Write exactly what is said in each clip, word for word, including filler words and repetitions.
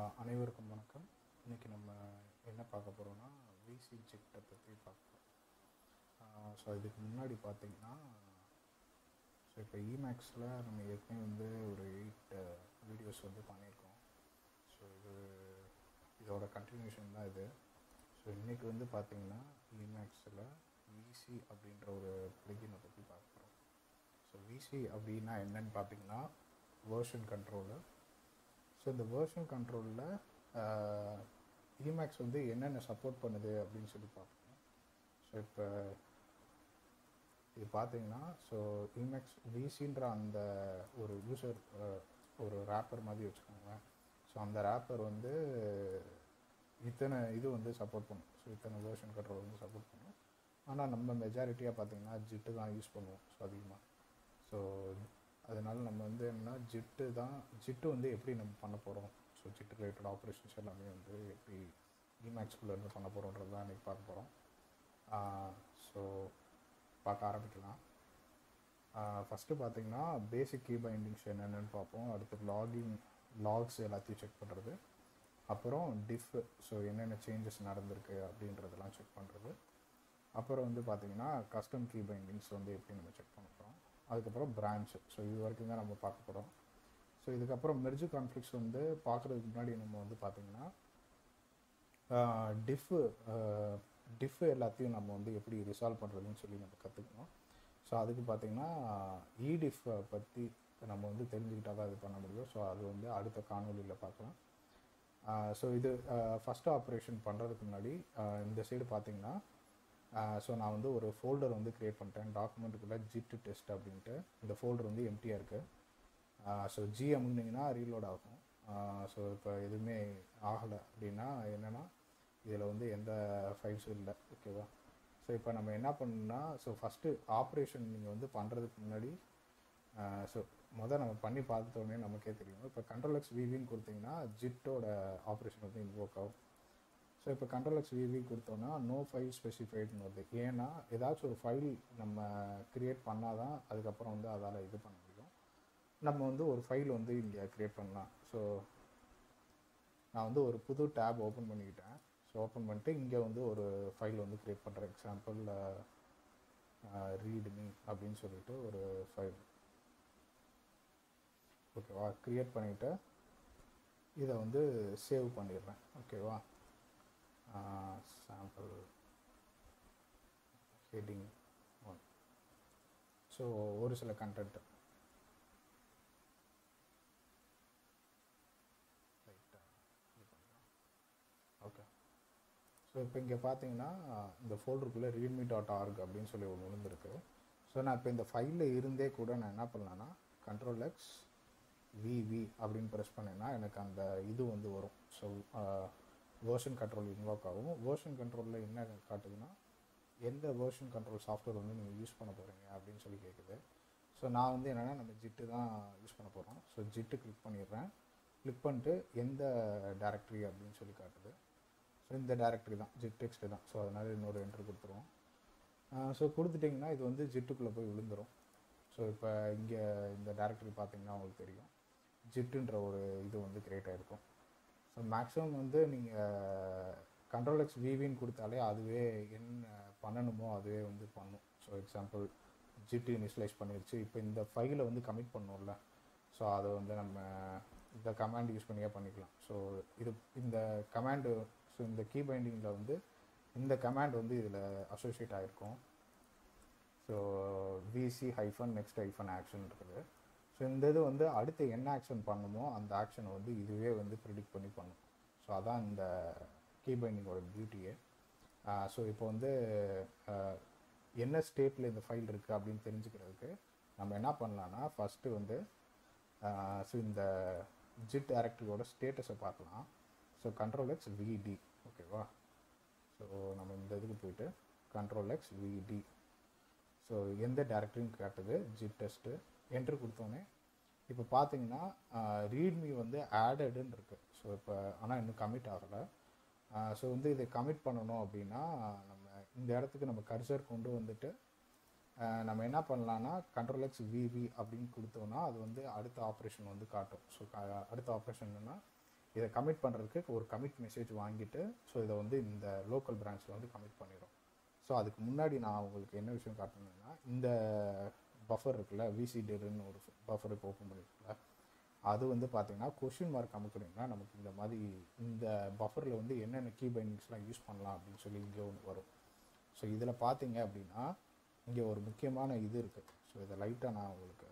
ஆஹ் அனைவருக்கும் வணக்கம். இன்றைக்கி நம்ம என்ன பார்க்க போகிறோம்னா விசி ஜிட்டை பற்றி பார்க்க போகிறோம். ஸோ இதுக்கு முன்னாடி பார்த்திங்கன்னா ஸோ இப்போ இமேக்ஸில் நம்ம ஏற்கனவே வந்து ஒரு எயிட் வீடியோஸ் வந்து பண்ணியிருக்கோம். ஸோ இது இதோட கண்டினியூஷன் தான் இது. ஸோ இன்றைக்கி வந்து பார்த்திங்கன்னா இமேக்ஸில் விசி அப்படின்ற ஒரு பிளகினை பற்றி பார்க்க போகிறோம். ஸோ விசி அப்படின்னா என்னன்னு பார்த்திங்கன்னா வேர்ஷன் கண்ட்ரோலர். ஸோ இந்த வேர்ஷன் கண்ட்ரோலில் இமேக்ஸ் வந்து என்னென்ன சப்போர்ட் பண்ணுது அப்படின்னு சொல்லி பார்ப்போம். ஸோ இப்போ இது பார்த்தீங்கன்னா ஸோ இமேக்ஸ் விசின்ற அந்த ஒரு யூசர் ஒரு ரேப்பர் மாதிரி வச்சுக்கோங்க. ஸோ அந்த ரேப்பர் வந்து இத்தனை இது வந்து சப்போர்ட் பண்ணும். ஸோ இத்தனை வேர்ஷன் கண்ட்ரோல் வந்து சப்போர்ட் பண்ணும். ஆனால் நம்ம மெஜாரிட்டியாக பார்த்தீங்கன்னா ஜிட்டு தான் யூஸ் பண்ணுவோம் ஸோ அதிகமாக. ஸோ அதனால் நம்ம வந்து என்னென்னா ஜிட்டு தான் ஜிட்டு வந்து எப்படி நம்ம பண்ண போகிறோம், ஸோ ஜிட்டு ரிலேட்டட் ஆப்ரேஷன்ஸ் எல்லாமே வந்து எப்படி இமேக்ஸ்குள்ளே இருந்து பண்ண போகிறோன்றது தான் இன்றைக்கி பார்க்க போகிறோம். ஸோ பார்க்க ஆரம்பிக்கலாம். ஃபஸ்ட்டு பார்த்திங்கன்னா பேசிக் கீ பைண்டிங்ஸ் என்னென்னு பார்ப்போம். அடுத்து லாகிங் லாக்ஸ் எல்லாத்தையும் செக் பண்ணுறது, அப்புறம் டிஃப் ஸோ என்னென்ன சேஞ்சஸ் நடந்திருக்கு அப்படின்றதெல்லாம் செக் பண்ணுறது, அப்புறம் வந்து பார்த்திங்கன்னா கஸ்டம் கீ பைண்டிங்ஸ் வந்து எப்படி நம்ம செக் பண்ண போகிறோம், அதுக்கப்புறம் பிரான்ச். ஸோ இது வரைக்கும் தான் நம்ம பார்க்க போகிறோம். ஸோ இதுக்கப்புறம் மெர்ஜ் கான்ஃப்ளிக்ஸ் வந்து பார்க்குறதுக்கு முன்னாடி நம்ம வந்து பார்த்திங்கன்னா டிஃப்பு டிஃப் எல்லாத்தையும் நம்ம வந்து எப்படி ரிசால்வ் பண்ணுறதுன்னு சொல்லி நம்ம கற்றுக்கணும். ஸோ அதுக்கு பார்த்திங்கன்னா இடிஃப் பற்றி நம்ம வந்து தெரிஞ்சுக்கிட்டால் தான் இது பண்ண முடியும். ஸோ அது வந்து அடுத்த காணொலியில் பார்க்கலாம். ஸோ இது ஃபஸ்ட்டு ஆப்ரேஷன் பண்ணுறதுக்கு முன்னாடி இந்த சைடு பார்த்திங்கன்னா ஸோ நான் வந்து ஒரு ஃபோல்டர் வந்து க்ரியேட் பண்ணிட்டேன். டாக்குமெண்ட்டுக்குள்ளே ஜிட்டு டெஸ்ட் அப்படின்ட்டு இந்த ஃபோல்டர் வந்து எம்டியாக இருக்குது. ஸோ ஜி அமுங்கினீங்கன்னா ரீலோட் ஆகும். ஸோ இப்போ எதுவுமே ஆகலை அப்படின்னா என்னென்னா இதில் வந்து எந்த ஃபைல்ஸும் இல்லை. ஓகேவா? ஸோ இப்போ நம்ம என்ன பண்ணணும்னா ஸோ ஃபஸ்ட்டு ஆப்ரேஷன் நீங்கள் வந்து பண்ணுறதுக்கு முன்னாடி ஸோ மொதல் நம்ம பண்ணி பார்த்துட்டோன்னே நமக்கே தெரியும். இப்போ கண்ட்ரோல் எக்ஸ் விவின்னு கொடுத்தீங்கன்னா ஜிட்டோட ஆப்ரேஷன் வந்து இன்வோக் ஆகும். ஸோ இப்போ கண்ட்ரோல் எக்ஸ் விவி கொடுத்தோன்னா நோ ஃபைல் ஸ்பெசிஃபைடுன்னு வருது. ஏன்னா ஏதாச்சும் ஒரு ஃபைல் நம்ம க்ரியேட் பண்ணால் தான் அதுக்கப்புறம் வந்து அதால் இது பண்ண முடியும். நம்ம வந்து ஒரு ஃபைல் வந்து இங்கே க்ரியேட் பண்ணலாம். ஸோ நான் வந்து ஒரு புது டேப் ஓப்பன் பண்ணிக்கிட்டேன். ஸோ ஓப்பன் பண்ணிட்டு இங்கே வந்து ஒரு ஃபைல் வந்து க்ரியேட் பண்ணுறேன். எக்ஸாம்பிள் ரீட்மி அப்படின்னு சொல்லிட்டு ஒரு ஃபைல். ஓகேவா? க்ரியேட் பண்ணிவிட்டு இதை வந்து சேவ் பண்ணிடுறேன். ஓகேவா? Sample heading one. ஸோ ஒரு சில கண்டென்ட் ரைட்டாக இது பண்ணுறோம். ஓகே. ஸோ இப்போ இங்கே பார்த்தீங்கன்னா இந்த ஃபோல்டருக்குள்ளே ரீட்மி டாட் ஆர்க் அப்படின்னு சொல்லி ஒன்று விழுந்துருக்கு. ஸோ நான் இப்போ இந்த ஃபைலில் இருந்தே கூட நான் என்ன பண்ணலான்னா கண்ட்ரோல் எக்ஸ் விவி அப்படின்னு ப்ரெஸ் பண்ணேன்னா எனக்கு அந்த இது வந்து வரும். ஸோ வேர்ஷன் கண்ட்ரோல் இன்வாக் ஆகும். வேர்ஷன் கண்ட்ரோலில் என்ன காட்டுதுன்னா எந்த வேர்ஷன் கண்ட்ரோல் சாஃப்ட்வேர் வந்து நீங்கள் யூஸ் பண்ண போகிறீங்க அப்படின்னு சொல்லி கேட்குது. ஸோ நான் வந்து என்னென்னா நம்ம ஜிட்டு தான் யூஸ் பண்ண போகிறோம். ஸோ ஜிட்டு கிளிக் பண்ணிடுறேன். கிளிக் பண்ணிட்டு எந்த டேரக்டரி அப்படின்னு சொல்லி காட்டுது. ஸோ இந்த டேரக்டரி தான் ஜிட் டெக்ஸ்ட்டு தான். ஸோ அதனால் இன்னொரு என்ட்ரு கொடுத்துருவோம். ஸோ கொடுத்துட்டிங்கன்னா இது வந்து ஜிட்டுக்குள்ளே போய் விழுந்துடும். ஸோ இப்போ இங்கே இந்த டேரக்டரி பார்த்திங்கன்னா உங்களுக்கு தெரியும் ஜிட்டுன்ற ஒரு இது வந்து க்ரியேட் ஆகிருக்கும். ஸோ மேக்ஸிமம் வந்து நீங்கள் கண்ட்ரோல் எக்ஸ் விவின்னு கொடுத்தாலே அதுவே என்ன பண்ணணுமோ அதுவே வந்து பண்ணும். ஸோ எக்ஸாம்பிள் ஜிட்டு இனிஷியலைஸ் பண்ணிடுச்சு. இப்போ இந்த ஃபைலை வந்து கமிட் பண்ணோம்ல, ஸோ அதை வந்து நம்ம இந்த கமாண்ட் யூஸ் பண்ணியே பண்ணிக்கலாம். ஸோ இது இந்த கமாண்டு ஸோ இந்த கீ பைண்டிங்கில் வந்து இந்த கமாண்ட் வந்து இதில் அசோசியேட் ஆகிருக்கும். So VC hyphen next hyphen action இருக்குது. ஸோ இந்த இது வந்து அடுத்து என்ன ஆக்ஷன் பண்ணணுமோ அந்த ஆக்ஷனை வந்து இதுவே வந்து ப்ரிடிக்ட் பண்ணி பண்ணும். ஸோ அதான் இந்த கீ பைண்டிங்கோட பியூட்டியே. ஸோ இப்போ வந்து என்ன ஸ்டேட்டில் இந்த ஃபைல் இருக்குது அப்படின்னு தெரிஞ்சுக்கிறதுக்கு நம்ம என்ன பண்ணலான்னா ஃபஸ்ட்டு வந்து ஸோ இந்த ஜிட் டைரக்டரியோட ஸ்டேட்டஸை பார்க்கலாம். ஸோ கண்ட்ரோல் எக்ஸ் விடி. ஓகேவா? ஸோ நம்ம இந்த இதுக்கு போயிட்டு கண்ட்ரோல் எக்ஸ் விடி. ஸோ எந்த டேரக்டரின்னு காட்டுது ஜிட் டெஸ்ட்டு. என்ட்ரு கொடுத்தோன்னே இப்போ பார்த்தீங்கன்னா ரீட்மி வந்து ஆடடுன்னு இருக்குது. ஸோ இப்போ ஆனால் இன்னும் கமிட் ஆகலை. ஸோ வந்து இதை கமிட் பண்ணணும் அப்படின்னா நம்ம இந்த இடத்துக்கு நம்ம கர்சர் கொண்டு வந்துட்டு நம்ம என்ன பண்ணலான்னா கண்ட்ரோல் எக்ஸ் விவி அப்படின்னு கொடுத்தோன்னா அது வந்து அடுத்த ஆப்ரேஷன் வந்து காட்டும். ஸோ அடுத்த ஆப்ரேஷன் என்னென்னா இதை கமிட் பண்ணுறதுக்கு ஒரு கமிட் மெசேஜ் வாங்கிட்டு ஸோ இதை வந்து இந்த லோக்கல் பிரான்ச்சில் வந்து கமிட் பண்ணிடும். ஸோ அதுக்கு முன்னாடி நான் உங்களுக்கு என்ன விஷயம் காட்டணுன்னா, இந்த பஃபர் இருக்குல்ல, விசிடிர்னு ஒரு பஃபருக்கு ஓப்பன் பண்ணியிருக்குல்ல, அது வந்து பார்த்தீங்கன்னா கொஷின் மார்க் அமுக்குனீங்கன்னா நமக்கு இந்த மாதிரி இந்த பஃபரில் வந்து என்னென்ன கீ பைண்டிங்ஸ்லாம் யூஸ் பண்ணலாம் அப்படின்னு சொல்லி இங்கே ஒன்று வரும். ஸோ இதில் பார்த்தீங்க அப்படின்னா இங்கே ஒரு முக்கியமான இது இருக்குது. ஸோ இதை லைட்டாக நான் உங்களுக்கு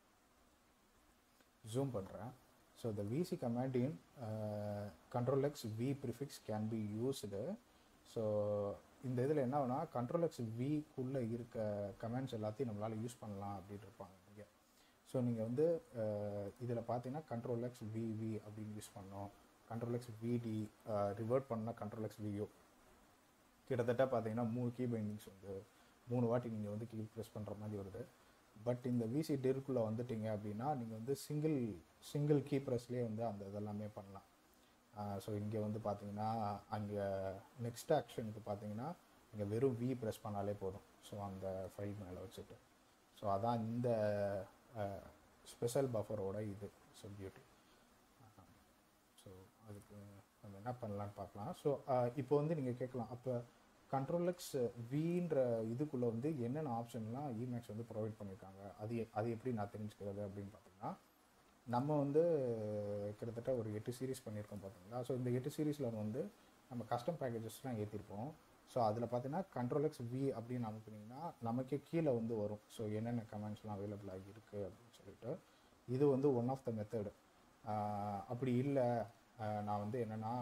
ஜூம் பண்ணுறேன். So the vc command in uh, control x v prefix can be used. So இந்த இதில் என்ன ஆகுனா control x vக்குள்ளே இருக்க கமெண்ட்ஸ் எல்லாத்தையும் நம்மளால் யூஸ் பண்ணலாம் அப்படின்னு இருப்பாங்க இங்கே. ஸோ நீங்கள் வந்து இதில் பார்த்தீங்கன்னா control x vv அப்படின்னு யூஸ் பண்ணோம், control x vd ரிவர்ட் பண்ணால் control x vo. கிட்டத்தட்ட பார்த்தீங்கன்னா மூணு கீ பைண்டிங்ஸ் வந்து மூணு வாட்டி நீங்கள் வந்து கீ ப்ரெஸ் பண்ணுற மாதிரி வருது. பட் இந்த விசி டிர்க்குள்ளே வந்துட்டிங்க அப்படின்னா நீங்கள் வந்து சிங்கிள் சிங்கிள் கீ ப்ரெஸ்லேயே வந்து அந்த இதெல்லாமே பண்ணலாம். ஸோ இங்கே வந்து பார்த்தீங்கன்னா அங்கே நெக்ஸ்ட் ஆக்ஷனுக்கு பார்த்தீங்கன்னா இங்கே வெறும் வி ப்ரெஸ் பண்ணாலே போதும். ஸோ அந்த ஃபைல் மேலே வச்சுட்டு ஸோ அதான் இந்த ஸ்பெஷல் பஃபரோட இது ஸோ பியூட்டி. ஸோ அதுக்கு நம்ம என்ன பண்ணலான்னு பார்க்கலாம். ஸோ இப்போ வந்து நீங்கள் கேட்கலாம், அப்போ கண்ட்ரோல் எக்ஸ் வின்ற இதுக்குள்ளே வந்து என்னென்ன ஆப்ஷன்லாம் இமேக்ஸ் வந்து ப்ரொவைட் பண்ணியிருக்காங்க, அது அது எப்படி நான் தெரிஞ்சுக்கிறது அப்படின்னு பார்த்தீங்கன்னா, நம்ம வந்து கிட்டத்தட்ட ஒரு எட்டு சீரீஸ் பண்ணியிருக்கோம் பார்த்தீங்களா. ஸோ இந்த எட்டு சீரீஸில் வந்து நம்ம கஸ்டம் பேக்கேஜஸ்லாம் ஏற்றிருப்போம். ஸோ அதில் பார்த்தீங்கன்னா கண்ட்ரோல் எக்ஸ் வி அப்படின்னு அனுப்புனீங்கன்னா நமக்கே கீழே வந்து வரும். ஸோ என்னென்ன கமெண்ட்ஸ்லாம் அவைலபிள் ஆகி இருக்குது அப்படின்னு சொல்லிட்டு இது வந்து ஒன் ஆஃப் த மெத்தடு. அப்படி இல்லை நான் வந்து என்னென்னா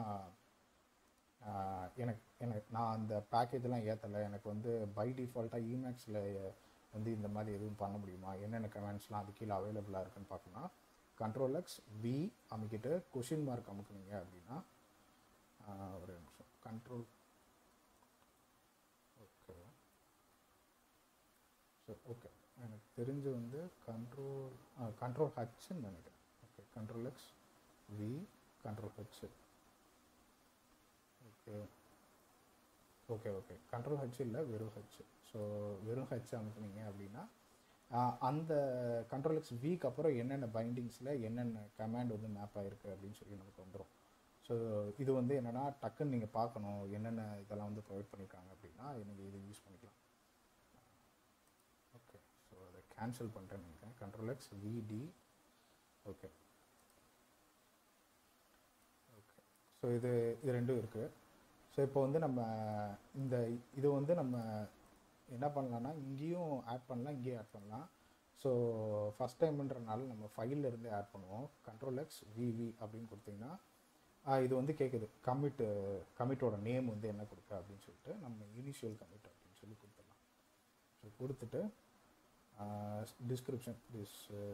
எனக்கு எனக்கு நான் அந்த பேக்கேஜெலாம் ஏற்றலை, எனக்கு வந்து பை டிஃபால்ட்டாக இமேக்ஸில் வந்து இந்த மாதிரி எதுவும் பண்ண முடியுமா, என்னென்ன கமெண்ட்ஸ்லாம் அது கீழே அவைலபிளாக இருக்குன்னு பார்க்கணும்னா கண்ட்ரோல் எக்ஸ் வி அமைக்கிட்டு கொஷின் மார்க் அமுக்குனீங்க அப்படின்னா ஒரு நிமிஷம் கண்ட்ரோல் ஓகே ஸோ ஓகே எனக்கு தெரிஞ்சு வந்து கண்ட்ரோல் கண்ட்ரோல் ஹச்சுன்னு நினைக்கிறேன். Okay control x v control h okay okay okay control h இல்லை வெறும் ஹச். ஸோ வெறும் ஹச் அனுப்புனீங்க அப்படின்னா அந்த கண்ட்ரோல் எக்ஸ் வீக்கு அப்புறம் என்னென்ன பைண்டிங்ஸில் என்னென்ன கமாண்ட் வந்து மேப் ஆகிருக்கு அப்படின்னு சொல்லி நமக்கு வந்துடும். ஸோ இது வந்து என்னென்னா டக்குன்னு நீங்கள் பார்க்கணும் என்னென்ன இதெல்லாம் வந்து ப்ரொவைட் பண்ணியிருக்காங்க அப்படின்னா நீங்கள் இது யூஸ் பண்ணிக்கலாம். ஓகே ஸோ அதை கேன்சல் பண்ணுறேன்னு நினைக்கிறேன். Control x v d okay okay so இது இது ரெண்டும் இருக்குது. ஸோ இப்போ வந்து நம்ம இந்த இது வந்து நம்ம என்ன பண்ணலான்னா இங்கேயும் ஆட் பண்ணலாம் இங்கேயும் ஆட் பண்ணலாம். ஸோ ஃபஸ்ட் டைம்ன்றனால நம்ம ஃபைலில் இருந்தே ஆட் பண்ணுவோம். கண்ட்ரோல் எக்ஸ் விவி அப்படின்னு கொடுத்தீங்கன்னா இது வந்து கேட்குது கமிட்டு கமிட்டோட நேம் வந்து என்ன கொடுக்க அப்படின்னு சொல்லிட்டு நம்ம இனிஷியல் கமிட் அப்படின்னு சொல்லி கொடுத்துடலாம். ஸோ கொடுத்துட்டு டிஸ்கிரிப்ஷன் திஸ்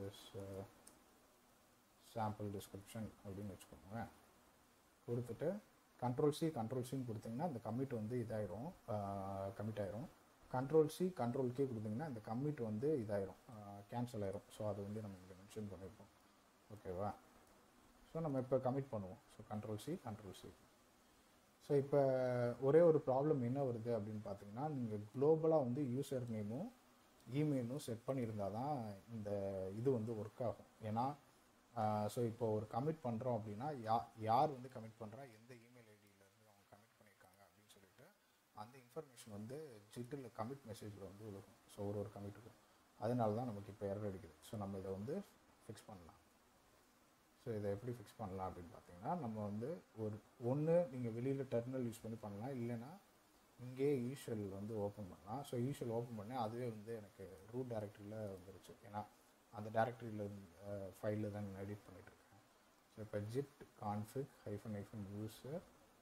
சாம்பிள் டிஸ்கிரிப்ஷன் அப்படின்னு வச்சுக்கோங்க. கொடுத்துட்டு கண்ட்ரோல் சி கண்ட்ரோல் சின்னு கொடுத்தீங்கன்னா அந்த கமிட் வந்து இதாயிரும் கமிட் ஆயிரும். கண்ட்ரோல் சி கண்ட்ரோல் கே கொடுத்தீங்கன்னா இந்த கமிட் வந்து இதாயிரும் கேன்சல் ஆயிரும். ஸோ அது வந்து நம்ம இங்கே மென்ஷன் பண்ணியிருக்கோம். ஓகேவா. ஸோ நம்ம இப்போ கமிட் பண்ணுவோம். So control c control c. So இப்போ ஒரே ஒரு ப்ராப்ளம் என்ன வருது அப்படின்னு பார்த்தீங்கன்னா, நீங்கள் குளோபலாக வந்து யூசர் நேமும் இமெயிலும் செட் பண்ணியிருந்தால் தான் இந்த இது வந்து ஒர்க் ஆகும். ஏன்னா ஸோ இப்போ ஒரு கமிட் பண்ணுறோம் அப்படின்னா யா யார் வந்து கமிட் பண்ணுறா, எந்த இமெயில் ஐடியிலேருந்து அவங்க கமிட் பண்ணியிருக்காங்க அப்படின்னு சொல்லிட்டு அந்த இன்ஃபர்மேஷன் வந்து ஜிட்டில் கமிட் மெசேஜில் வந்து விழுகும். ஸோ ஒரு ஒரு கமிட்டுக்கும் அதனால தான் நமக்கு இப்போ எரர் அடிக்குது. ஸோ நம்ம இதை வந்து ஃபிக்ஸ் பண்ணலாம். ஸோ இதை எப்படி ஃபிக்ஸ் பண்ணலாம் அப்படின்னு பார்த்தீங்கன்னா, நம்ம வந்து ஒரு ஒன்று நீங்கள் வெளியில் டெர்மினல் யூஸ் பண்ணி பண்ணலாம், இல்லைன்னா இங்கே யூஷுவல் வந்து ஓப்பன் பண்ணலாம். ஸோ யூஷுவல் ஓப்பன் பண்ணி அதுவே வந்து எனக்கு ரூட் டைரக்டரியில் வந்துருச்சு. ஏன்னா அந்த டைரக்டரியில் ஃபைலில் தான் நான் எடிட் பண்ணிகிட்ருக்கேன். ஸோ இப்போ git config hyphen hyphen user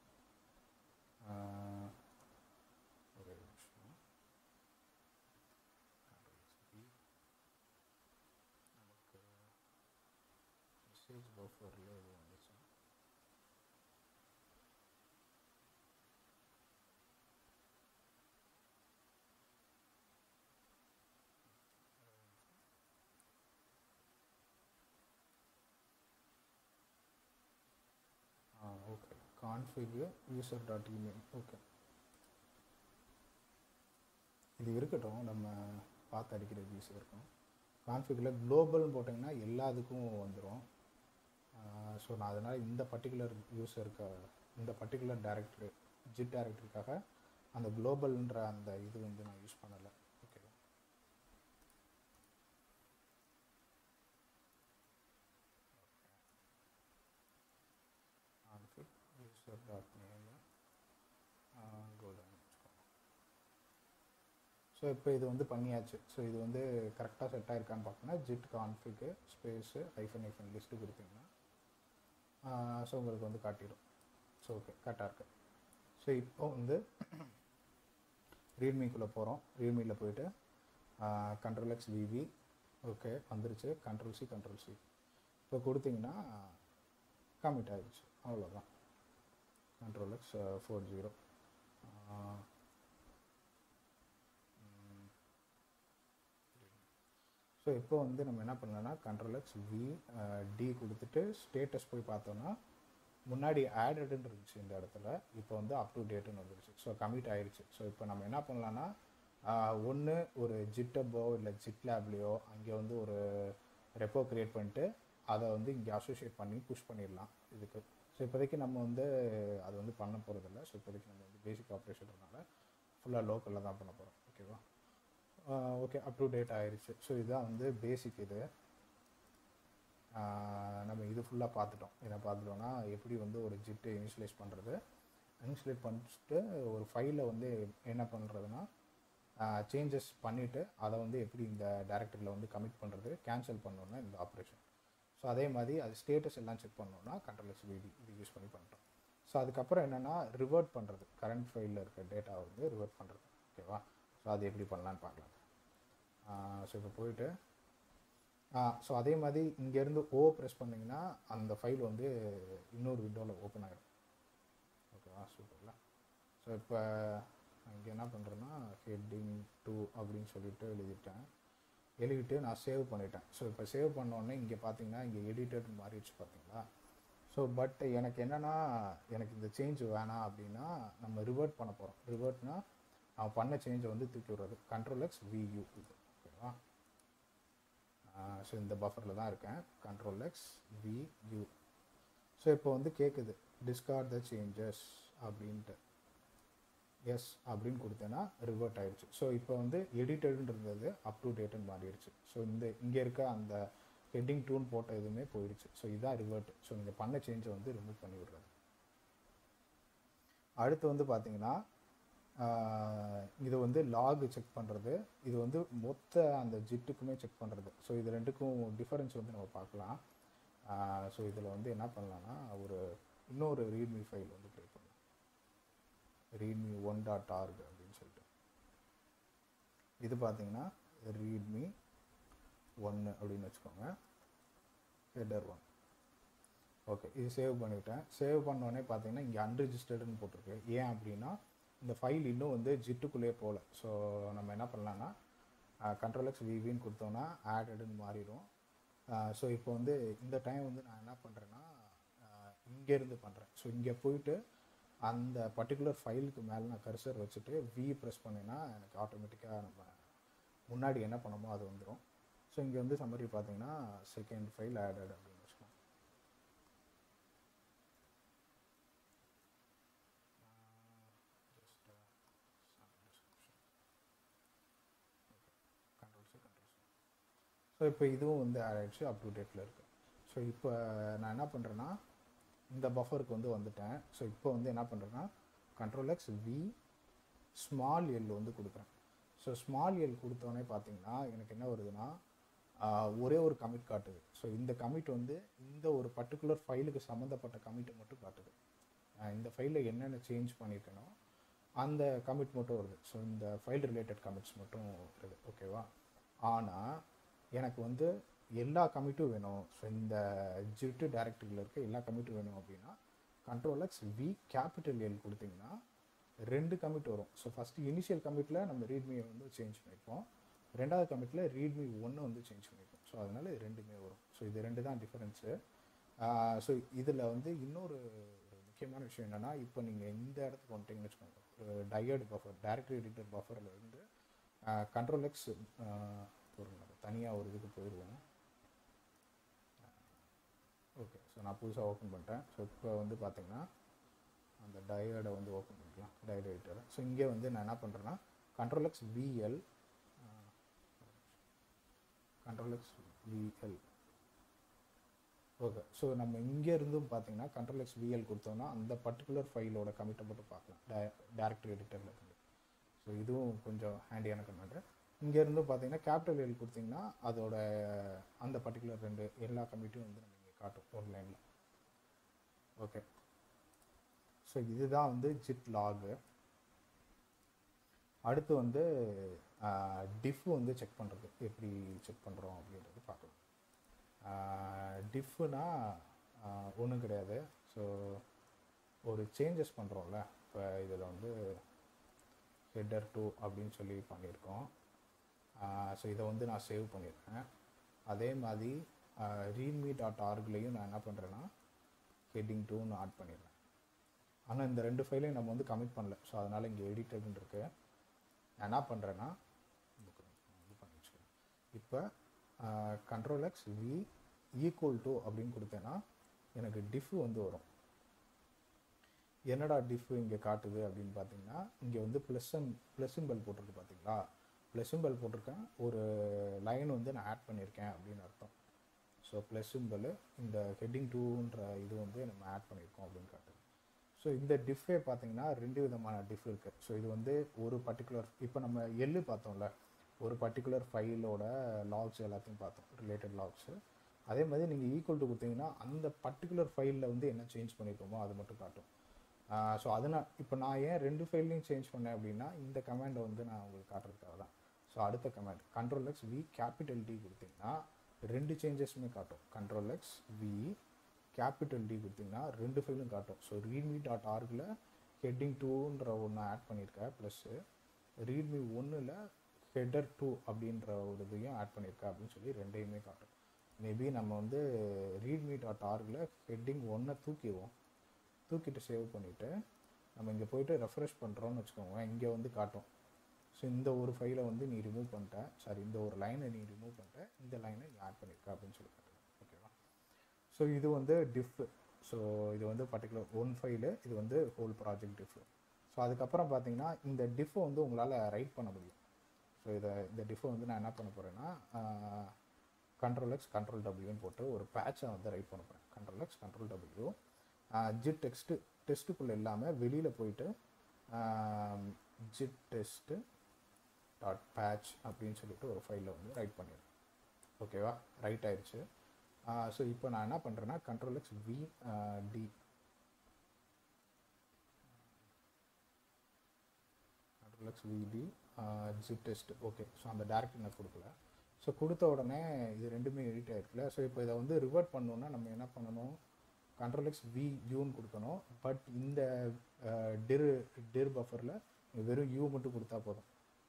ஒரு நிமிஷம் நமக்கு மெசேஜ் பஃபரில் இது வந்துச்சு. Okay config user dot email. Okay இது இருக்கட்டும், நம்ம பார்த்து அடிக்கிறது ஈஸியாக இருக்கும். கான்ஃபிகில் குளோபல்னு போட்டிங்கன்னா எல்லாத்துக்கும் வந்துடும். ஸோ நான் அதனால் இந்த பர்டிகுலர் யூஸருக்கு இந்த பர்டிகுலர் டேரக்டரி ஜிட் டேரக்டரிக்காக அந்த குளோபல்ன்ற அந்த இது வந்து நான் யூஸ் பண்ணலை. ஓகேவா? Config user dot name golden. So இப்போ இது வந்து பண்ணியாச்சு. ஸோ இது வந்து கரெக்டாக செட் ஆகிருக்கான்னு பார்த்தோன்னா ஜிட் கான்ஃபிக்கு ஸ்பேஸு ஐஃபன் ஐஃபன் லிஸ்ட்டு கொடுத்தீங்கன்னா ஸோ உங்களுக்கு வந்து காட்டிடும். ஸோ ஓகே, கரெக்டாக இருக்குது. ஸோ இப்போ வந்து ரீட்மிக்குள்ளே போகிறோம். ரீட்மியில் போயிட்டு கண்ட்ரோல் எக்ஸ் விவி ஓகே வந்துருச்சு. கண்ட்ரோல் சி கண்ட்ரோல் சி இப்போ கொடுத்தீங்கன்னா கமிட் ஆகிடுச்சு. அவ்வளோதான். Control x four zero so இப்போ வந்து நம்ம என்ன பண்ணலாம்னா கண்ட்ரோல் எக்ஸ் வி டி கொடுத்துட்டு ஸ்டேட்டஸ் போய் பார்த்தோன்னா முன்னாடி ஆடடுன்னு இருந்துச்சு இந்த இடத்துல, இப்போ வந்து அப் டு டேட்டுன்னு வந்துருச்சு. ஸோ கமிட் ஆயிடுச்சு. ஸோ இப்போ நம்ம என்ன பண்ணலான்னா ஒன்று ஒரு ஜிட்டப்போ இல்லை ஜிட் லேப்லேயோ அங்கே வந்து ஒரு ரெப்போ க்ரியேட் பண்ணிட்டு அதை வந்து இங்கே அசோசியேட் பண்ணி புஷ் பண்ணிடலாம் இதுக்கு. ஸோ இப்போதைக்கு நம்ம வந்து அது வந்து பண்ண போகிறதில்ல. ஸோ இப்போதைக்கு நம்ம வந்து பேசிக் ஆப்ரேஷன்றனால ஃபுல்லாக லோக்கலில் தான் பண்ண போகிறோம். ஓகேவா? ஓகே, அப் டு டேட் ஆயிடுச்சு. ஸோ இதுதான் வந்து பேசிக். இது நம்ம இது ஃபுல்லாக பார்த்துட்டோம். இதை பார்த்துட்டோன்னா எப்படி வந்து ஒரு ஜிட்டு இனிஷியலைஸ் பண்ணுறது, இனிஷியலைட் பண்ணிட்டு ஒரு ஃபைலை வந்து என்ன பண்ணுறதுன்னா சேஞ்சஸ் பண்ணிவிட்டு அதை வந்து எப்படி இந்த டேரக்டரியில் வந்து கமிட் பண்ணுறது, கேன்சல் பண்ணோன்னா இந்த ஆப்ரேஷன். ஸோ அதே மாதிரி அது ஸ்டேட்டஸ் எல்லாம் செக் பண்ணோன்னா கண்ட்ரோல் எக்ஸ் விடி இது யூஸ் பண்ணி பண்ணுறோம். ஸோ அதுக்கப்புறம் என்னென்னா ரிவர்ட் பண்ணுறது, கரண்ட் ஃபைலில் இருக்க டேட்டாவை வந்து ரிவர்ட் பண்ணுறது. ஓகேவா? ஸோ அது எப்படி பண்ணலான்னு பார்க்கலாம். ஸோ இப்போ போயிட்டு ஸோ அதே மாதிரி இங்கேருந்து ஓ ப்ரெஸ் பண்ணிங்கன்னா அந்த ஃபைல் வந்து இன்னொரு விண்டோவில் ஓப்பன் ஆகிடும். ஓகேவா? சூப்பர்ல. ஸோ இப்போ இங்கே என்ன பண்ணுறேன்னா ஹெட்டிங் டூ அப்படின்னு சொல்லிட்டு எழுதிட்டேன். எழுதிட்டு நான் சேவ் பண்ணிட்டேன். ஸோ இப்போ சேவ் பண்ணோடனே இங்கே பார்த்தீங்கன்னா இங்கே எடிட்டட் மாறிடுச்சு பார்த்தீங்களா? ஸோ பட் எனக்கு என்னென்னா எனக்கு இந்த சேஞ்ச் வேணாம் அப்படின்னா நம்ம ரிவர்ட் பண்ண போகிறோம். ரிவர்ட்னா நான் பண்ண சேஞ்சை வந்து தூக்கி விடுறது. கண்ட்ரோல் எக்ஸ் வியூ இது. ஓகேவா? ஸோ இந்த பஃபரில் தான் இருக்கேன். Control X view. ஸோ இப்போ வந்து கேட்குது டிஸ்கார்ட் த சேஞ்சஸ் அப்படின்ட்டு. எஸ் அப்படின்னு கொடுத்தேன்னா ரிவர்ட் ஆகிடுச்சு. ஸோ இப்போ வந்து எடிட்டடுன்னு இருந்தது அப் டு டேட்டுன்னு மாறிடுச்சு. ஸோ இந்த இங்கே இருக்க அந்த ஹெட்டிங் டூன் போட்ட எதுவுமே போயிடுச்சு. ஸோ இதுதான் ரிவர்ட். ஸோ நீங்கள் பண்ண சேஞ்சை வந்து ரிமூவ் பண்ணி விடுறது. அடுத்து வந்து பார்த்தீங்கன்னா இது வந்து லாக் செக் பண்ணுறது, இது வந்து மொத்த அந்த ஜிட்டுக்குமே செக் பண்ணுறது. ஸோ இது ரெண்டுக்கும் டிஃபரன்ஸ் வந்து நம்ம பார்க்கலாம். ஸோ இதில் வந்து என்ன பண்ணலான்னா ஒரு இன்னொரு ரீட்மி ஃபைல் வந்து க்ரியேட் பண்ணலாம். ரீட்மி ஒன் டாட் ஆர்க் அப்படின்னு சொல்லிட்டு இது பார்த்தீங்கன்னா ரீட்மி ஒன்று அப்படின்னு வச்சுக்கோங்க. Header one. ஓகே, இது சேவ் பண்ணிவிட்டேன். சேவ் பண்ணோடனே பார்த்தீங்கன்னா இங்கே அன்ரிஜிஸ்டர்டுன்னு போட்டிருக்கு. ஏன் அப்படின்னா இந்த ஃபைல் இன்னும் வந்து ஜிட்டுக்குள்ளேயே போகல. ஸோ நம்ம என்ன பண்ணலான்னா கண்ட்ரோல் எக்ஸ் விவின்னு கொடுத்தோன்னா ஆடடுன்னு மாறிடும். ஸோ இப்போ வந்து இந்த டைம் வந்து நான் என்ன பண்ணுறேன்னா இங்கேருந்து பண்ணுறேன். ஸோ இங்கே போயிட்டு அந்த பர்டிகுலர் ஃபைலுக்கு மேலே நான் கர்சர் வச்சுட்டு வி ப்ரெஸ் பண்ணினா எனக்கு ஆட்டோமேட்டிக்காக நம்ம முன்னாடி என்ன பண்ணமோ அது வந்துடும். ஸோ இங்கே வந்து சம்மரி பார்த்தீங்கன்னா செகண்ட் ஃபைல் ஆடட் அப்படின்னு வச்சுக்கோங்க. ஸோ இப்போ இதுவும் வந்து ஆட் ஆகிடுச்சு, அப் டு டேட்டில் இருக்குது. ஸோ இப்போ நான் என்ன பண்ணுறேன்னா இந்த பஃபருக்கு வந்து வந்துட்டேன். ஸோ இப்போ வந்து என்ன பண்ணுறேன்னா control x v small l வந்து கொடுக்குறேன். ஸோ ஸ்மால் எல் கொடுத்தோடனே பார்த்தீங்கன்னா எனக்கு என்ன வருதுன்னா ஒரே ஒரு கமிட் காட்டுது. ஸோ இந்த கமிட் வந்து இந்த ஒரு பர்டிகுலர் ஃபைலுக்கு சம்மந்தப்பட்ட கமிட்டை மட்டும் காட்டுது. இந்த ஃபைலில் என்னென்ன சேஞ்ச் பண்ணியிருக்கேனோ அந்த கமிட் மட்டும் வருது. ஸோ இந்த ஃபைல் ரிலேட்டட் கமிட்ஸ் மட்டும் வருது. ஓகேவா? ஆனால் எனக்கு வந்து எல்லா கமிட்டும் வேணும். ஸோ இந்த ஜிட்டு டைரக்டரியில் இருக்க எல்லா கமிட்டும் வேணும் அப்படின்னா control x v capital l கொடுத்தீங்கன்னா ரெண்டு கமிட் வரும். ஸோ ஃபஸ்ட்டு இனிஷியல் கமிட்டில் நம்ம ரீட்மியை வந்து சேஞ்ச் பண்ணியிருப்போம். ரெண்டாவது கமிட்டில் ரீட்மி ஒன்று வந்து சேஞ்ச் பண்ணியிருப்போம். ஸோ அதனால் இது ரெண்டுமே வரும். ஸோ இது ரெண்டு தான் டிஃபரன்ஸு. ஸோ இதில் வந்து இன்னொரு ஒரு முக்கியமான விஷயம் என்னென்னா இப்போ நீங்கள் இந்த இடத்துக்கு வந்துட்டீங்கன்னு வச்சுக்கோங்க. ஒரு டயர்டு பஃபர் டைரக்டரி எடிட்டர் பஃபரில் இருந்து கண்ட்ரோல் எக்ஸ் ஒரு தனியாக ஒரு இதுக்கு போயிடுவோம். ஓகே. ஸோ நான் புதுசாக ஓப்பன் பண்ணிட்டேன். ஸோ இப்போ வந்து பார்த்திங்கன்னா அந்த டயோடை வந்து ஓப்பன் பண்ணிக்கலாம், டயோட் எடிட்டரை. ஸோ இங்கே வந்து நான் என்ன பண்ணுறேன்னா control x v l control x v l okay. So நம்ம இங்கே இருந்தும் பார்த்தீங்கன்னா கண்ட்ரோல் எக்ஸ் விஎல் கொடுத்தோம்னா அந்த பர்டிகுலர் ஃபைலோட கமிட்டை மட்டும் பார்க்கலாம் டே டேரக்டரி எடிட்டரில் இருந்து. ஸோ இதுவும் கொஞ்சம் ஹேண்டியான கமெண்ட். இங்கேருந்து பார்த்தீங்கன்னா கேபிட்டல் எல் கொடுத்தீங்கன்னா அதோட அந்த பர்டிகுலர் ரெண்டு எல்லா கமிட்டும் வந்து நம்ம இங்கே காட்டும் ஒரு லைனில். ஓகே. ஸோ இதுதான் வந்து ஜிட் லாகு. அடுத்து வந்து டிஃப் வந்து செக் பண்ணுறது எப்படி செக் பண்ணுறோம் அப்படின்றது பார்க்கலாம். டிஃப்னா ஒன்றும் கிடையாது. ஸோ ஒரு சேஞ்சஸ் பண்ணுறோம்ல, இப்போ இதில் வந்து ஹெட்டர் டூ அப்படின்னு சொல்லி பண்ணியிருக்கோம். ஸோ இதை வந்து நான் சேவ் பண்ணியிருக்கேன். அதே மாதிரி ரீட்மி டாட் ஆர்க்லேயும் நான் என்ன பண்ணுறேன்னா ஹெட்டிங் டூன்னு ஆட் பண்ணிடுறேன். ஆனால் இந்த ரெண்டு ஃபைலையும் நம்ம வந்து கமிட் பண்ணல. ஸோ அதனால் இங்கே எடிட்டர்னு இருக்கு. நான் என்ன பண்ணுறேன்னா இது பண்ணி வச்சுக்கிறேன். இப்போ control x v equal to அப்படின்னு கொடுத்தேன்னா எனக்கு டிஃப் வந்து வரும். என்னடா டிஃப் இங்கே காட்டுது அப்படின்னு பார்த்தீங்கன்னா இங்கே வந்து ப்ளஸ் ப்ளஸ் சிம்பல் போட்டிருக்கு பார்த்தீங்களா. ப்ளஸ் சிம்பல் போட்டிருக்கேன், ஒரு லைன் வந்து நான் ஆட் பண்ணியிருக்கேன் அப்படின்னு அர்த்தம். ஸோ ப்ளஸ் சிம்பல் இந்த ஹெட்டிங் டூன்ற இது வந்து நம்ம ஆட் பண்ணியிருக்கோம் அப்படின்னு காட்டுது. ஸோ இந்த டிஃபே பார்த்தீங்கன்னா ரெண்டு விதமான டிஃப் இருக்குது. ஸோ இது வந்து ஒரு பர்டிகுலர் இப்போ நம்ம எள்ளு பார்த்தோம்ல, ஒரு பர்டிகுலர் ஃபைலோட லாக்ஸ் எல்லாத்தையும் பார்த்தோம், ரிலேட்டட் லாக்ஸு. அதே மாதிரி நீங்கள் ஈக்குவல் டு கொடுத்தீங்கன்னா அந்த பர்டிகுலர் ஃபைலில் வந்து என்ன சேஞ்ச் பண்ணியிருக்கோமோ அது மட்டும் காட்டும். ஸோ அதனால் இப்போ நான் ஏன் ரெண்டு ஃபைல்லையும் சேஞ்ச் பண்ணேன் அப்படின்னா இந்த கமாண்டை வந்து நான் உங்களுக்கு காட்டுறதுக்காக தான். ஸோ அடுத்த command control x v capital d கொடுத்தீங்கன்னா ரெண்டு சேஞ்சஸுமே காட்டும். Control x v capital d கொடுத்தீங்கன்னா ரெண்டு ஃபைலும் காட்டும். ஸோ ரீட்மி டாட் ஆர்கில் ஹெட்டிங் டூன்ற ஒன்று ஆட் பண்ணியிருக்கேன், ப்ளஸ்ஸு ரீட்மி ஒன்றில் ஹெட்டர் டூ அப்படின்ற ஒரு இதையும் ஆட் பண்ணியிருக்கேன் அப்படின்னு சொல்லி ரெண்டையுமே காட்டும். மேபி நம்ம வந்து ரீட்மி டாட் ஆர்கில் ஹெட்டிங் ஒன்றை தூக்கிடுவோம், தூக்கிட்டு சேவ் பண்ணிவிட்டு நம்ம இங்கே போய்ட்டு ரெஃப்ரெஷ் பண்ணுறோன்னு வச்சுக்கோங்க, இங்கே வந்து காட்டும். ஸோ இந்த ஒரு ஃபைலை வந்து நீ ரிமூவ் பண்ணிட்ட, சாரி இந்த ஒரு லைனை நீ ரிமூவ் பண்ணிட்ட, இந்த லைனை நீ ஆட் பண்ணியிருக்க அப்படின்னு சொல்லி காட்டுது. ஓகேவா. ஸோ இது வந்து டிஃப். ஸோ இது வந்து பர்டிகுலர் ஒன் ஃபைலு, இது வந்து ஹோல் ப்ராஜெக்ட் டிஃப். ஸோ அதுக்கப்புறம் பார்த்தீங்கன்னா இந்த டிஃப்பை வந்து உங்களால் ரைட் பண்ண முடியும். ஸோ இதை இந்த டிஃப்பை வந்து நான் என்ன பண்ண போகிறேன்னா கண்ட்ரோல் எக்ஸ் கண்ட்ரோல் டபிள்யூன்னு போட்டு ஒரு பேட்சை வந்து ரைட் பண்ண போகிறேன். கண்ட்ரோல் எக்ஸ் கண்ட்ரோல் டபிள்யூ ஜிட் டெக்ஸ்ட்டு டெஸ்ட்டுக்குள்ளே இல்லாமல் வெளியில் போயிட்டு ஜிட் டெஸ்ட்டு டாட் பேட்ச் அப்படின்னு சொல்லிட்டு ஒரு ஃபைலில் வந்து ரைட் பண்ணிடுறேன். ஓகேவா, ரைட் ஆயிடுச்சு. ஸோ இப்போ நான் என்ன பண்ணுறேன்னா control x v d control x v d git test. Okay. So அந்த டேரக்டரி நான் கொடுக்கல. ஸோ கொடுத்த உடனே இது ரெண்டுமே எடிட் ஆகிருக்குல்ல. ஸோ இப்போ இதை வந்து ரிவர்ட் பண்ணணுன்னா நம்ம என்ன பண்ணணும், கண்ட்ரோல் எக்ஸ் வி யூன்னு கொடுக்கணும். பட் இந்த டிர் டிர் பஃபரில் வெறும் யூ மட்டும் கொடுத்தா போதும்.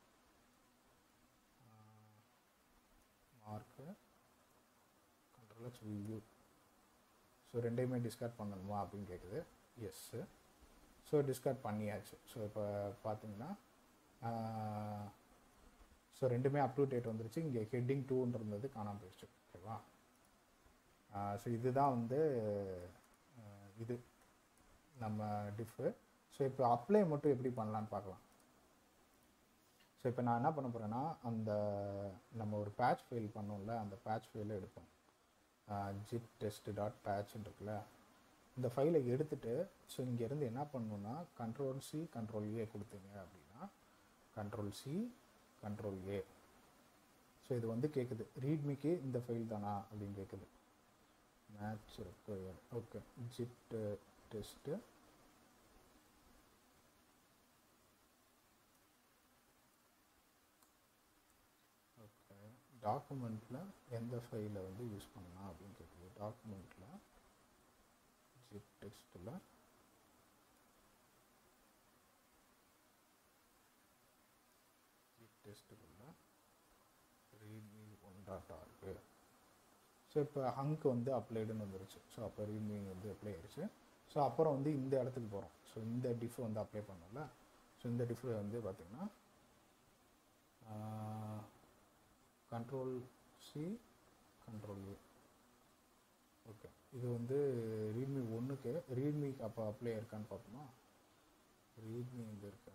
Mark control x v u. So ரெண்டையுமே டிஸ்கார்ட் பண்ணணுமா அப்படின்னு கேட்குது. எஸ்ஸு. ஸோ டிஸ்கார்ட் பண்ணியாச்சு. ஸோ இப்போ பார்த்தீங்கன்னா ஸோ ரெண்டுமே அப் டு டேட் வந்துருச்சு. இங்கே ஹெட்டிங் டூன்றது காணாமல் போயிடுச்சு. ஓகேவா. ஸோ இதுதான் வந்து இது நம்ம டிஃப்பு. ஸோ இப்போ அப்ளை மட்டும் எப்படி பண்ணலான்னு பார்க்கலாம். ஸோ இப்போ நான் என்ன பண்ண போகிறேன்னா அந்த நம்ம ஒரு பேட்ச் ஃபைல் பண்ணோம்ல, அந்த பேட்ச் ஃபைலை எடுப்போம். ஜிட் டெஸ்ட் டாட் பேட்ச்ன்னு இருக்குல்ல, இந்த ஃபைலை எடுத்துகிட்டு ஸோ இங்கேருந்து என்ன பண்ணணுன்னா கண்ட்ரோல் சி கண்ட்ரோல் ஏ கொடுத்தீங்க அப்படின்னா control c control a. So இது வந்து கேட்குது ரீட்மிக்கு இந்த ஃபைல் தானா அப்படின்னு கேட்குது. Match require. Okay. Git test okay. டாக்குமெண்ட்டில் எந்த ஃபைலை வந்து யூஸ் பண்ணலாம் அப்படின்னு கேட்குது. டாக்குமெண்ட்டில் ஜிட் டெக்ஸ்ட்டில் ஜிட் டெஸ்ட்டுக்குள்ள readme one dot org. So இப்போ ஹங்க் வந்து அப்ளைடுன்னு வந்துருச்சு. ஸோ அப்போ ரீட்மி வந்து அப்ளை ஆயிடுச்சு. ஸோ அப்புறம் வந்து இந்த இடத்துக்கு போகிறோம். ஸோ இந்த டிஃப் வந்து அப்ளை பண்ணல. ஸோ இந்த டிஃப் வந்து பார்த்திங்கன்னா control c control a. Okay. இது வந்து ரீட்மி ஒன்றுக்கு ரீட்மிக்கு அப்போ அப்ளை இருக்கான்னு பார்ப்போமா. ரீட்மி இங்கே இருக்கு.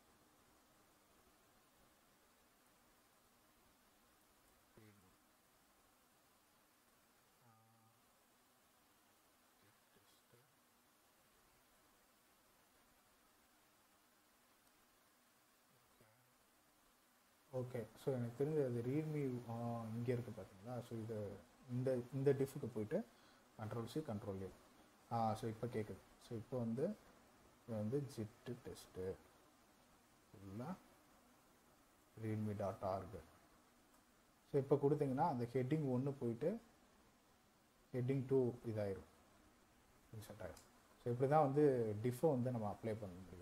ஓகே, ஸோ எனக்கு தெரிஞ்ச அது ரீட்மி இங்கே இருக்குது பார்த்தீங்களா. ஸோ இது இந்த இந்த டிஃபுக்கு போயிட்டு control c control a. Ah so இப்போ கேட்குது. ஸோ இப்போ வந்து இது வந்து ஜிட்டு டெஸ்ட்டு ஃபுல்லாக ரீட்மி டாட் ஆர்கு. ஸோ இப்போ கொடுத்தீங்கன்னா அந்த ஹெட்டிங் ஒன்று போயிட்டு ஹெட்டிங் டூ இதாயிரும், இன்செட் ஆகிடும். ஸோ இப்படி தான் வந்து டிஃபை வந்து நம்ம அப்ளை பண்ண முடியும்.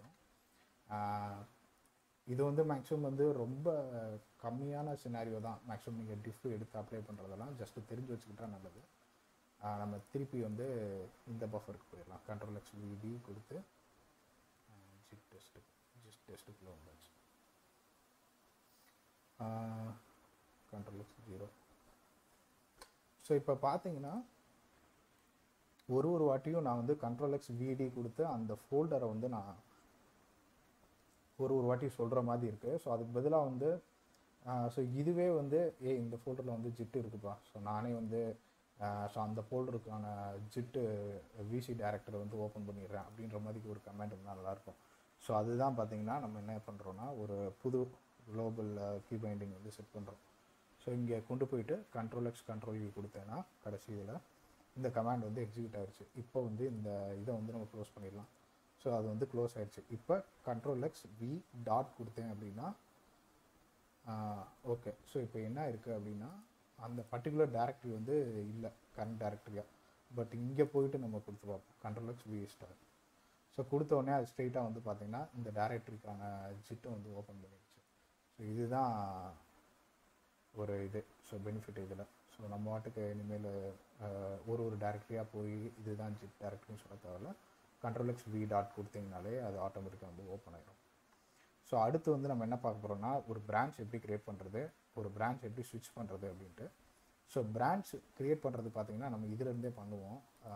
இது வந்து மேக்ஸிமம் வந்து ரொம்ப கம்மியான சினாரியோ தான். மேக்ஸிமம் நீங்கள் டிஃப் எடுத்து அப்ளை பண்ணுறதெல்லாம் ஜஸ்ட்டு தெரிஞ்சு வச்சுக்கிட்டா நல்லது. நம்ம திருப்பி வந்து இந்த பஃபருக்கு போயிடலாம். கண்ட்ரோல் எக்ஸ் விடி கொடுத்து ஜிட் டெஸ்ட்டு ஜிட் டெஸ்ட்டுக்குள்ளே வந்தாச்சு. Control x zero. ஸோ இப்போ பார்த்தீங்கன்னா ஒரு ஒரு வாட்டியும் நான் வந்து கண்ட்ரோல் எக்ஸ் விடி கொடுத்து அந்த ஃபோல்டரை வந்து நான் ஒரு ஒரு வாட்டி சொல்கிற மாதிரி இருக்குது. ஸோ அதுக்கு பதிலாக வந்து ஸோ இதுவே வந்து ஏ இந்த ஃபோல்டரில் வந்து ஜிட்டு இருக்குப்பா, ஸோ நானே வந்து ஸோ அந்த ஃபோல்டருக்கான ஜிட்டு விசி டைரக்டரை வந்து ஓப்பன் பண்ணிடுறேன் அப்படின்ற மாதிரி ஒரு கமெண்ட் இருந்தால் நல்லாயிருக்கும். ஸோ அதுதான் பார்த்தீங்கன்னா நம்ம என்ன பண்ணுறோன்னா ஒரு புது குளோபல் கீ பைண்டிங் வந்து செட் பண்ணுறோம். ஸோ இங்கே கொண்டு போயிட்டு கண்ட்ரோல் எக்ஸ் கண்ட்ரோல் யூ கொடுத்தேன்னா கடைசி இதில் இந்த கமாண்ட் வந்து எக்ஸிக்யூட் ஆகிடுச்சு. இப்போ வந்து இந்த இதை வந்து நம்ம க்ளோஸ் பண்ணிடலாம். ஸோ அது வந்து க்ளோஸ் ஆகிடுச்சு. இப்போ கண்ட்ரோல் எக்ஸ் வி டாட் கொடுத்தேன் அப்படின்னா ஓகே. ஸோ இப்போ என்ன இருக்குது அப்படின்னா அந்த பர்டிகுலர் டைரக்டரி வந்து இல்லை கரண்ட் டைரக்டரியாக. பட் இங்கே போயிட்டு நம்ம கொடுத்து பார்ப்போம் control x v star. So கொடுத்தோடனே அது ஸ்ட்ரெயிட்டாக வந்து பார்த்திங்கன்னா இந்த டைரக்டரிக்கான ஜிட்டை வந்து ஓப்பன் பண்ணிடுச்சு. ஸோ இதுதான் ஒரு இது. ஸோ பெனிஃபிட் இதில். ஸோ நம்ம வாட்டுக்கு இனிமேல் ஒரு ஒரு டைரக்டரியாக போய் இதுதான் ஜிட் டைரக்டரின்னு சொல்ல தேவையில்ல. கண்ட்ரோல் எக்ஸ் வி டாட் கொடுத்தீங்கனாலே அது ஆட்டோமேட்டிக்காக வந்து ஓப்பன் ஆகிடும். ஸோ அடுத்து வந்து நம்ம என்ன பார்க்க போகிறோம்னா ஒரு பிரான்ச் எப்படி க்ரியேட் பண்ணுறது, ஒரு பிரான்ச் எப்படி ஸ்விட்ச் பண்ணுறது அப்படின்ட்டு. ஸோ பிரான்ச் க்ரியேட் பண்ணுறது பார்த்திங்கன்னா நம்ம இதிலேருந்தே பண்ணுவோம்.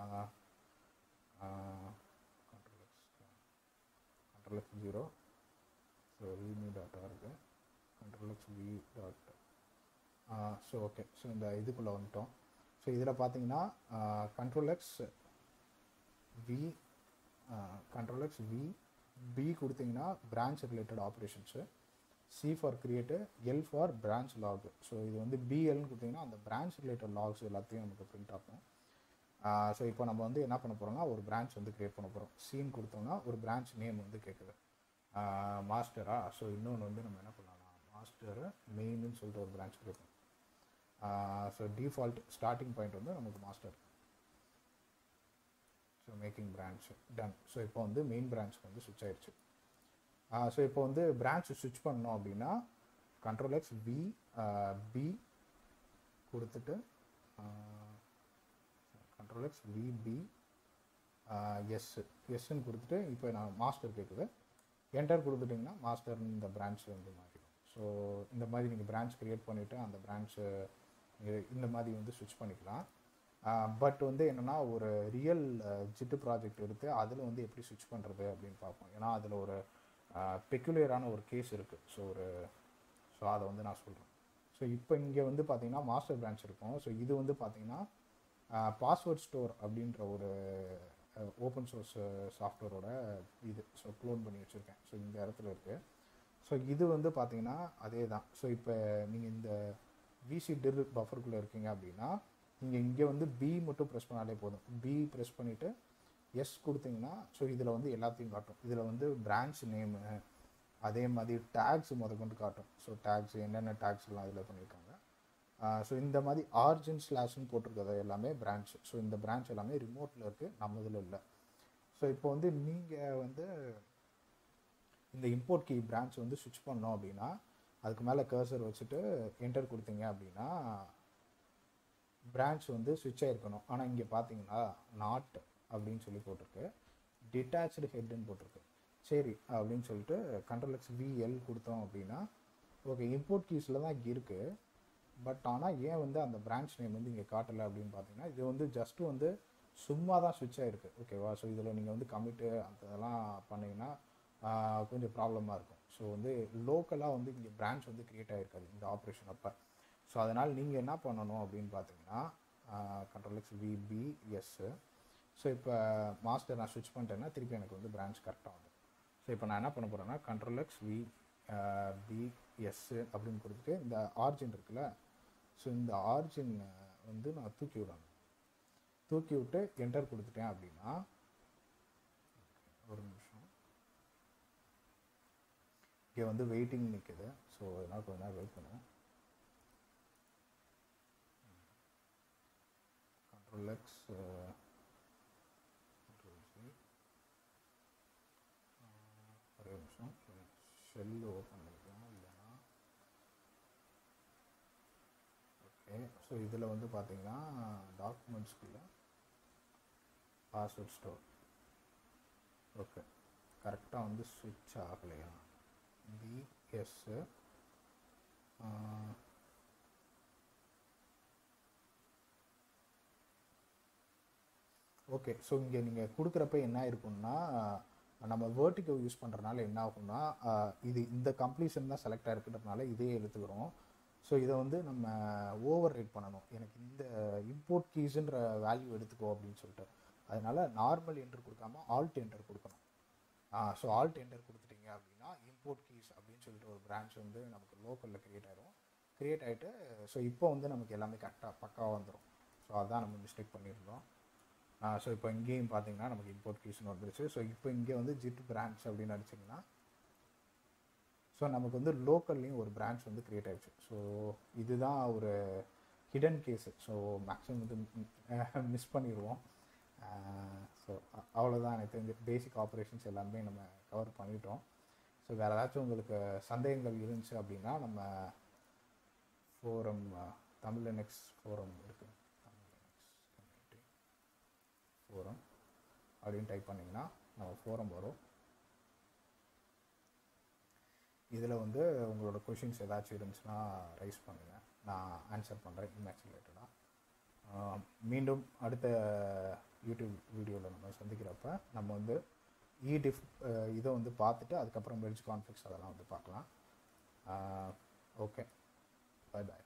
Control x control x zero. So readme dot org control x v dot. So okay. So இந்த இதுக்குள்ளே வந்துட்டோம். ஸோ இதில் பார்த்தீங்கன்னா control x v control x v b கொடுத்தீங்கன்னா branch related operations, c for create, l for branch log. So இது வந்து பிஎல்னு கொடுத்தீங்கன்னா அந்த பிரான்ச் ரிலேட்டட் லாக்ஸ் எல்லாத்தையும் நமக்கு பிரிண்ட் ஆகும். ஸோ இப்போ நம்ம வந்து என்ன பண்ண போகிறோம்னா ஒரு பிரான்ச் வந்து க்ரியேட் பண்ண போகிறோம். சீன் கொடுத்தோம்னா ஒரு பிரான்ச் நேம் வந்து கேட்குது மாஸ்டரா. ஸோ இன்னொன்று வந்து நம்ம என்ன பண்ணலாம், மாஸ்டர் மெயின்னு சொல்லிட்டு ஒரு பிரான்ச் க்ரியேட் பண்ணோம். ஸோ டிஃபால்ட் ஸ்டார்டிங் பாயிண்ட் வந்து நமக்கு master. So making branch done. So இப்போ வந்து மெயின் பிரான்ச்சுக்கு வந்து ஸ்விட்ச் ஆயிடுச்சு. ஸோ இப்போ வந்து பிரான்ச் ஸ்விட்ச் பண்ணோம் அப்படின்னா கண்ட்ரோல் எக்ஸ் வி பி கொடுத்துட்டு control x v b s எஸ்ன்னு கொடுத்துட்டு இப்போ நான் மாஸ்டர் கேட்குது. என்டர் கொடுத்துட்டிங்கன்னா மாஸ்டர் இந்த பிரான்ச் வந்து மாறிடும். ஸோ இந்த மாதிரி நீங்கள் பிரான்ச் க்ரியேட் பண்ணிவிட்டு அந்த பிரான்ச்சு இந்த மாதிரி வந்து ஸ்விட்ச் பண்ணிக்கலாம். பட் வந்து என்னென்னா ஒரு ரியல் ஜிட்டு ப்ராஜெக்ட் எடுத்து அதில் வந்து எப்படி ஸ்விட்ச் பண்ணுறது அப்படின்னு பார்ப்போம். ஏன்னா அதில் ஒரு பெக்குலியரான ஒரு கேஸ் இருக்குது. ஸோ ஒரு ஸோ அதை வந்து நான் சொல்கிறேன். ஸோ இப்போ இங்கே வந்து பார்த்திங்கன்னா மாஸ்டர் பிரான்ச் இருக்கும். ஸோ இது வந்து பார்த்திங்கன்னா பாஸ்வேர்ட் ஸ்டோர் அப்படின்ற ஒரு ஓப்பன் சோர்ஸ் சாஃப்ட்வேரோட இது. ஸோ க்ளோன் பண்ணி வச்சுருக்கேன். ஸோ இந்த இடத்துல இருக்குது. ஸோ இது வந்து பார்த்திங்கன்னா அதே தான். ஸோ இப்போ நீங்கள் இந்த விசி டிர் பஃபருக்குள்ளே இருக்கீங்க அப்படின்னா நீங்கள் இங்கே வந்து பி மட்டும் ப்ரெஸ் பண்ணாலே போதும். பி ப்ரெஸ் பண்ணிவிட்டு எஸ் கொடுத்தீங்கன்னா ஸோ இதில் வந்து எல்லாத்தையும் காட்டும். இதில் வந்து பிரான்ச் நேமு அதே மாதிரி டேக்ஸ் முத கொண்டு காட்டும். ஸோ டேக்ஸ் என்னென்ன டேக்ஸ்லாம் இதில் பண்ணியிருக்காங்க. ஸோ இந்த மாதிரி ஆர்ஜின் ஸ்லாஷ்னு போட்டிருக்கிறது எல்லாமே பிரான்ச். ஸோ இந்த பிரான்ச் எல்லாமே ரிமோட்டில் இருக்குது, நம்ம இதில் இல்லை. ஸோ இப்போ வந்து நீங்கள் வந்து இந்த இம்போர்ட் கீ பிரான்ச் வந்து ஸ்விட்ச் பண்ணோம் அப்படின்னா அதுக்கு மேலே கர்சர் வச்சுட்டு என்டர் கொடுத்தீங்க அப்படின்னா பிரான்ச் வந்து ஸ்விட்ச் ஆகிருக்கணும். ஆனால் இங்கே பார்த்தீங்கன்னா நாட் அப்படின்னு சொல்லி போட்டிருக்கு, டிட்டாச்சு ஹெட்டுன்னு போட்டிருக்கு. சரி அப்படின்னு சொல்லிட்டு கண்ட்ரோல் எக்ஸ் விஎல் கொடுத்தோம் அப்படின்னா ஓகே இம்போர்ட் கீஸில் தான் இங்கே இருக்குது. பட் ஆனால் ஏன் வந்து அந்த பிரான்ச் நேம் வந்து இங்கே காட்டலை அப்படின்னு பார்த்தீங்கன்னா இது வந்து ஜஸ்ட்டு வந்து சும்மா தான் ஸ்விட்ச் ஆகிருக்கு. ஓகேவா? ஸோ இதில் நீங்கள் வந்து கமிட்டு அந்த இதெல்லாம் பண்ணிங்கன்னா கொஞ்சம் ப்ராப்ளமாக இருக்கும். ஸோ வந்து லோக்கலாக வந்து இங்கே பிரான்ச் வந்து க்ரியேட் ஆகிருக்காது இந்த ஆப்ரேஷன் அப்போ. ஸோ அதனால் நீங்கள் என்ன பண்ணணும் அப்படின்னு பார்த்தீங்கன்னா கண்ட்ரோல் எக்ஸ் விபிஎஸ்ஸு. ஸோ இப்போ மாஸ்டர் நான் ஸ்விட்ச் பண்ணிட்டேன்னா திருப்பி எனக்கு வந்து பிரான்ச் கரெக்டாக வந்து. ஸோ இப்போ நான் என்ன பண்ண போகிறேன்னா கண்ட்ரோல் எக்ஸ் வி பிஎஸ்ஸு அப்படின்னு கொடுத்துட்டு இந்த ஆர்ஜின் இருக்குல்ல, ஸோ இந்த ஆர்ஜின் வந்து நான் தூக்கி விடணும். தூக்கி விட்டு என்டர் கொடுத்துட்டேன் அப்படின்னா ஒரு நிமிஷம் இங்கே வந்து வெயிட்டிங் நிற்குது. ஸோ அதனால் கொஞ்ச நேரம் வெயிட் பண்ணுவேன். கண்ட்ரோல் எக்ஸ் ஒரே நிமிஷம் ஷெல் ஓப்பன் பண்ணிக்கலாம் இல்லைன்னா. ஓகே, ஸோ இதில் வந்து பார்த்தீங்கன்னா டாக்குமெண்ட்ஸ்குள்ளே பாஸ்வேர்ட் ஸ்டோர். ஓகே, கரெக்டாக வந்து ஸ்விட்ச் ஆகலையா? பிஎஸ்ஸு ஓகே. ஸோ இங்கே நீங்கள் கொடுக்குறப்ப என்ன இருக்குன்னா நம்ம வேர்ட்டிகோ யூஸ் பண்ணுறதுனால என்ன ஆகும்னா இது இந்த கம்ப்ளீஷன் தான் செலக்ட் ஆகிருக்கிறதுனால இதே எடுத்துக்கிறோம். ஸோ இதை வந்து நம்ம ஓவர் ரைட் பண்ணணும். எனக்கு இந்த இம்போர்ட் கீஸுன்ற வேல்யூ எடுத்துக்கோ அப்படின்னு சொல்லிட்டு அதனால் நார்மல் என்டர் கொடுக்காம ஆல்ட் என்டர் கொடுக்கணும். ஸோ ஆல்ட் என்டர் கொடுத்துட்டிங்க அப்படின்னா இம்போர்ட் கீஸ் அப்படின்னு சொல்லிட்டு ஒரு பிரான்ச் வந்து நமக்கு லோக்கலில் க்ரியேட் ஆகிடும். க்ரியேட் ஆகிட்டு ஸோ இப்போ வந்து நமக்கு எல்லாமே கரெக்டாக பக்காவாக வந்துடும். ஸோ அதுதான் நம்ம மிஸ்டேக் பண்ணியிருந்தோம். ஸோ இப்போ இங்கேயும் பார்த்தீங்கன்னா நமக்கு இம்போர்ட் கீஸ்னு வந்துருச்சு. ஸோ இப்போ இங்கே வந்து ஜிட் பிரான்ச் அப்படின்னு அடிச்சிங்கன்னா ஸோ நமக்கு வந்து லோக்கல்லையும் ஒரு பிரான்ச் வந்து க்ரியேட் ஆகிடுச்சு. ஸோ இதுதான் ஒரு ஹிடன் கேஸு. ஸோ மேக்ஸிமம் வந்து மிஸ் பண்ணிடுவோம். ஸோ அவ்வளோதான். எனக்கு தெரிஞ்ச பேசிக் ஆப்ரேஷன்ஸ் எல்லாமே நம்ம கவர் பண்ணிட்டோம். ஸோ வேறு ஏதாச்சும் உங்களுக்கு சந்தேகங்கள் இருந்துச்சு அப்படின்னா நம்ம ஃபோரம் தமிழ் லினக்ஸ் ஃபோரம் இருக்குது, தமிழ் லினக்ஸ் கம்யூனிட்டி ஃபோரம் அப்படின்னு டைப் பண்ணிங்கன்னா நம்ம ஃபோரம் வரும். இதில் வந்து உங்களோட கொஷின்ஸ் ஏதாச்சும் இருந்துச்சுன்னா ரைஸ் பண்ணுங்கள், நான் ஆன்சர் பண்ணுறேன் இமேஜ் ரிலேட்டடாக. மீண்டும் அடுத்த யூடியூப் வீடியோவில் நம்ம சந்திக்கிறப்ப நம்ம வந்து இடிஃப் இதை வந்து பார்த்துட்டு அதுக்கப்புறம் மெர்ஜ் கான்ஃபிக்ஸ் அதெல்லாம் வந்து பார்க்கலாம். ஓகே, பை பாய்.